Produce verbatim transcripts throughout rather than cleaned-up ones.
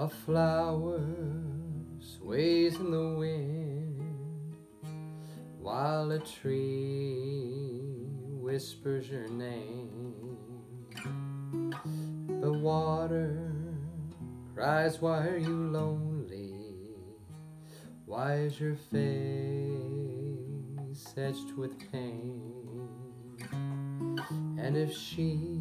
A flower sways in the wind, while a tree whispers your name. The water cries, why are you lonely? Why is your face etched with pain? And if she,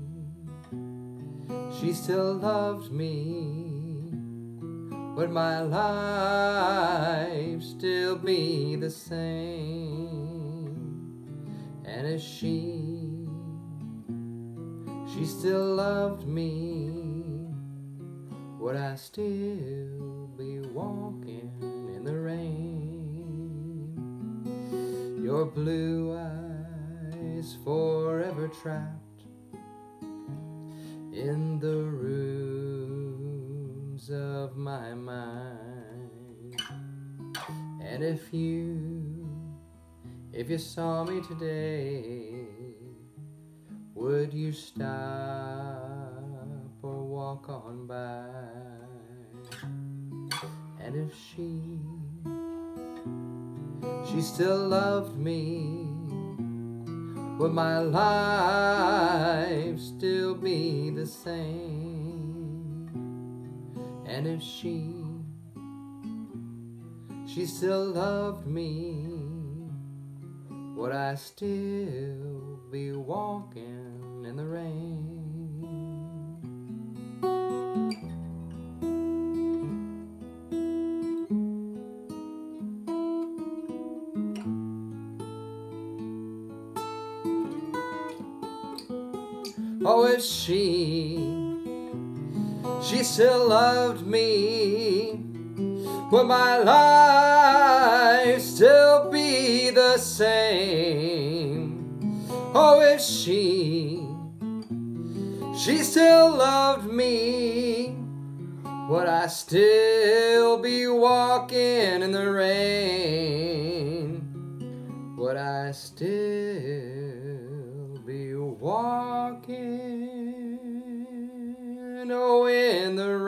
she still loved me, would my life still be the same? And if she, she still loved me, would I still be walking in the rain? Your blue eyes forever trapped in the rooms of my mind. And if you, if you saw me today, would you stop or walk on by? And if she, she still loved me, would my life still be the same? And if she, she still loved me, would I still be walking in the rain? Oh, if she, she still loved me, would my life still be the same? Oh, if she, she still loved me, would I still be walking in the rain? Would I still be walking, oh, in the rain?